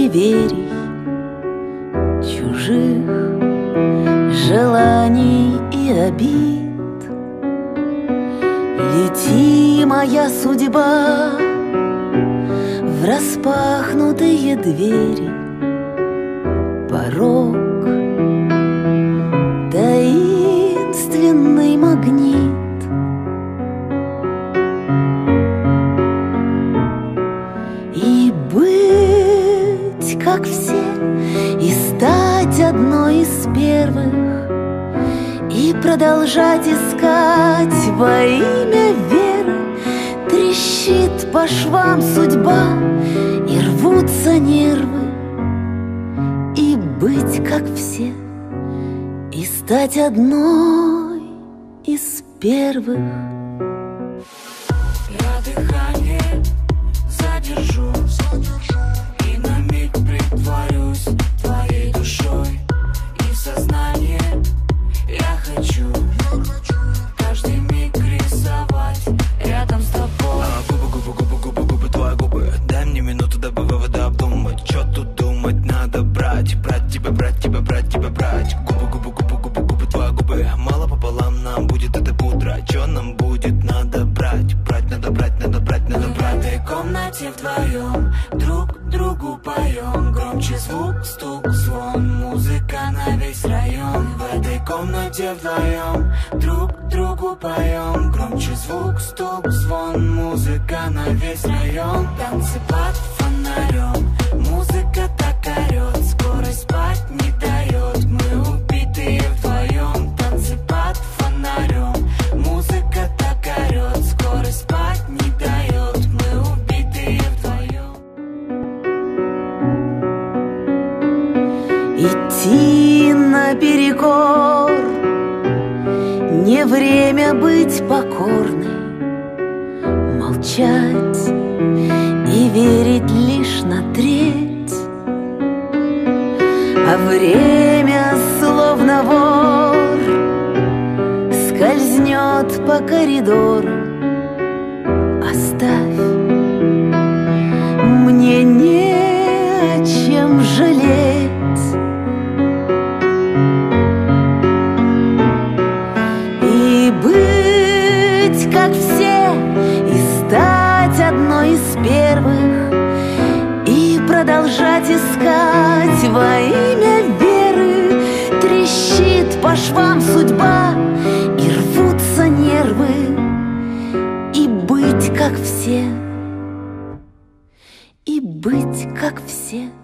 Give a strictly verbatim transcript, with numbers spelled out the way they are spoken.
неверий, чужих желаний и обид. Лети, моя судьба, в распахнутые двери. Порог, таинственный магнит. И быть, как все, и стать одной из первых, и продолжать искать во имя веры. Трещит по швам судьба, и рвутся нервы. И быть, как все, и стать одной из первых. Я дыхание задержу, и на миг притворюсь твоей душой. И в сознание я хочу каждый миг рисовать рядом с тобой. А, губы, губы, губы, губы, губы, твои губы. Дай мне минуту до вывода обдумать. Чё тут думать, надо брать, брать тебя, брать тебя, брать тебя, брать. Губы, губы, губы, губы, губы, твои губы. Мало пополам нам будет это пудра. Чё нам будет, надо брать, брать, надо брать, надо брать, надо брать. В этой комнате вдвоем друг другу поем. Громче звук, стук, звон, музыка на весь район. В этой комнате вдвоем друг другу поем. Громче звук, стук, звон, музыка на весь район. Танцы под фонарем, музыка так орет, скорость спать не дает. Мы убитые вдвоем. Танцы под фонарем, музыка так орет, скорость спать не дает. Мы убитые вдвоем. Идти наперекор, не время быть покорной. Молчать и верить лишь на треть. А время, словно вор, скользнет по коридору. Оставь, мне не о чем жалеть. И быть, как все, и стать одной из первых, и продолжать искать во имя веры. Трещит по швам судьба, и рвутся нервы. И быть, как все, и быть, как все.